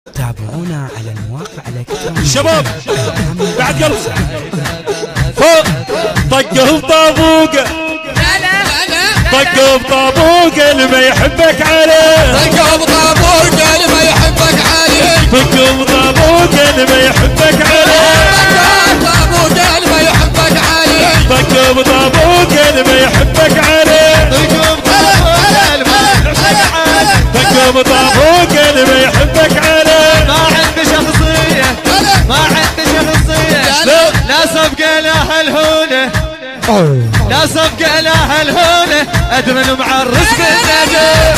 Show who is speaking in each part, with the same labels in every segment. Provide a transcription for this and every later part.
Speaker 1: تابعونا على المواقع الإلكترونية.
Speaker 2: شباب بعد قلب فوق طقه بطابوقه، طقه بطابوقه اللي ما يحبك عليه،
Speaker 3: طقه بطابوقه اللي ما يحبك عليه،
Speaker 2: طقه بطابوقه اللي ما يحبك عليه،
Speaker 3: طابوقه اللي ما يحبك عليه،
Speaker 2: طقه بطابوقه اللي ما يحبك عليه، طقه بطابوقه اللي ما يحبك عليه.
Speaker 4: ما عنده شخصية، ما عنده شخصية، لا صفقة لا هالهونة، لا صفقة لا هالهونة، أدرن معرس بالنجاة،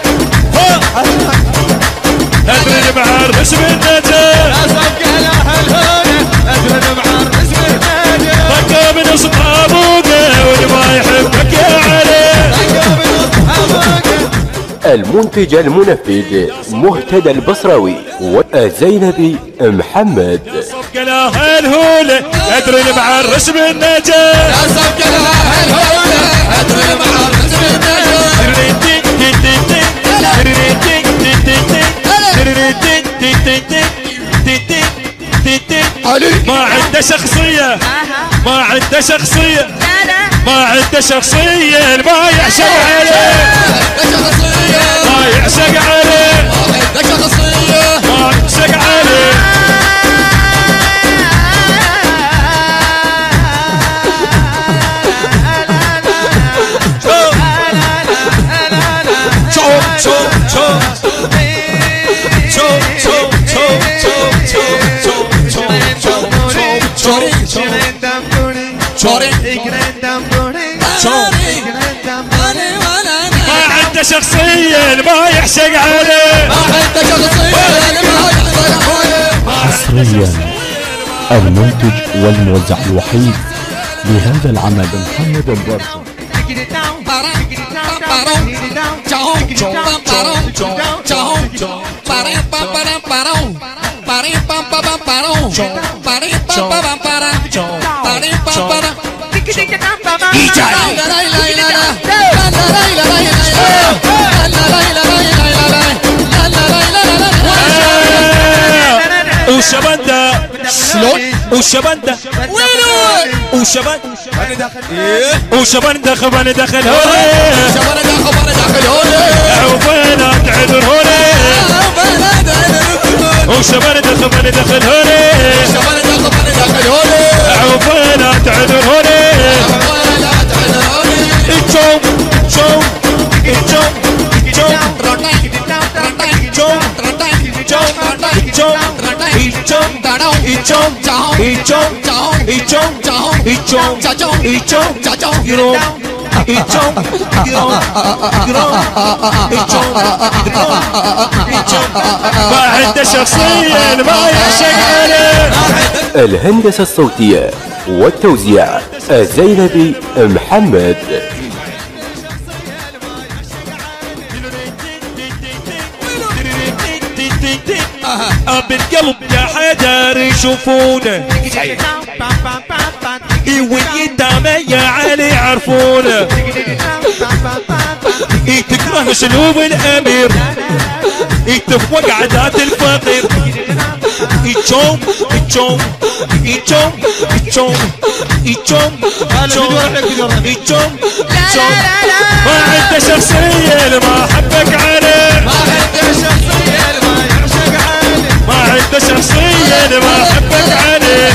Speaker 2: أدرن معرس بالنجاة،
Speaker 4: لا صفقة لا هالهونة، أدرن معرس بالنجاة،
Speaker 2: طقه من أصحابوقه واللي ما يحبك يا علي،
Speaker 4: طقه من أصحابك.
Speaker 5: المنتج المنفذ مهتدى البصراوي والزينبي محمد.
Speaker 2: صفقة لا هالهولة أدرن معرس بالنجاة،
Speaker 3: لا صفقة لا هالهولة أدرن معرس بالنجاة،
Speaker 2: ما عنده شخصية، ما عنده شخصية، ما عنده شخصية، ما يعشق عليه، ما يعشق عليه،
Speaker 3: عنده شخصية،
Speaker 2: ما يعشق عليه. ما عنده شخصية ما يعشق عليه،
Speaker 3: ما عنده شخصية ما يحبك عليه.
Speaker 6: حصريا المنتج والموزع الوحيد لهذا العمل محمد البرص.
Speaker 2: وشبنده شلون وشبنده وشبنده وشبنده خبر دخل هوني، عوفنا تعذر هوني، وشبنده خبر دخل هوني، عوفنا تعذر هوني. الجوم جوم الجوم الجوم ما عنده شخصية ما يعشق عليه.
Speaker 5: الهندسة الصوتية والتوزيع الزينبي محمد.
Speaker 2: بالقلب يا حيدر يشوفونه، واليتامى يا علي يعرفونه، تكره اسلوب الامير، تفوق عادات الفقير، يجوم يجوم يجوم يجوم يجوم يجوم يجوم. ما عنده شخصية ما حبك عليه،
Speaker 4: ما عنده شخصية ما يعشق عليه،
Speaker 2: ما عنده شخصية ما حبك عليه.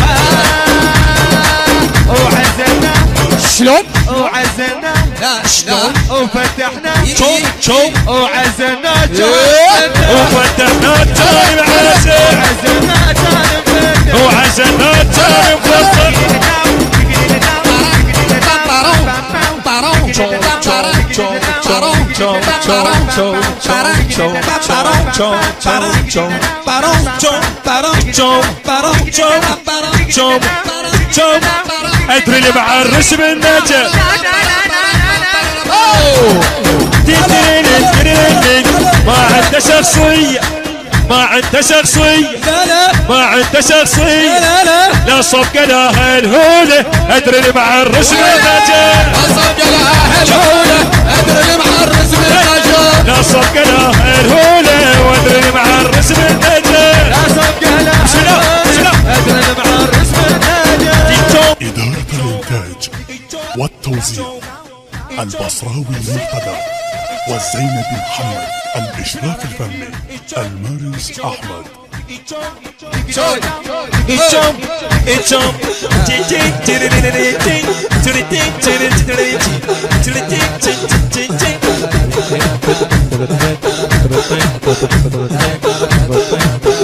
Speaker 4: وعزلنا
Speaker 2: شلون
Speaker 4: وعزلنا
Speaker 3: شلون
Speaker 4: وفتحنا
Speaker 2: شوم شوم
Speaker 4: وعزلنا
Speaker 2: وفتحنا الجانب عازل،
Speaker 4: وعزلنا جانب
Speaker 2: وعزلنا الجانب مفضل. ادري اللي معرس بالنجا، ما عنده شخصية، ما عنده شخصية، ما عنده شخصية، لا صفقة لا هالهولة ادري اللي معرس بالنجا،
Speaker 3: لا صفقة لا هالهولة ادري اللي معرس بالنجا،
Speaker 2: لا صفقة لا هالهولة وادري اللي معرس بالنجا.
Speaker 7: والتوزيع البصراوي المرتضى والزينبي محمد. الإشراف الفني المارس أحمد.
Speaker 4: Thank you.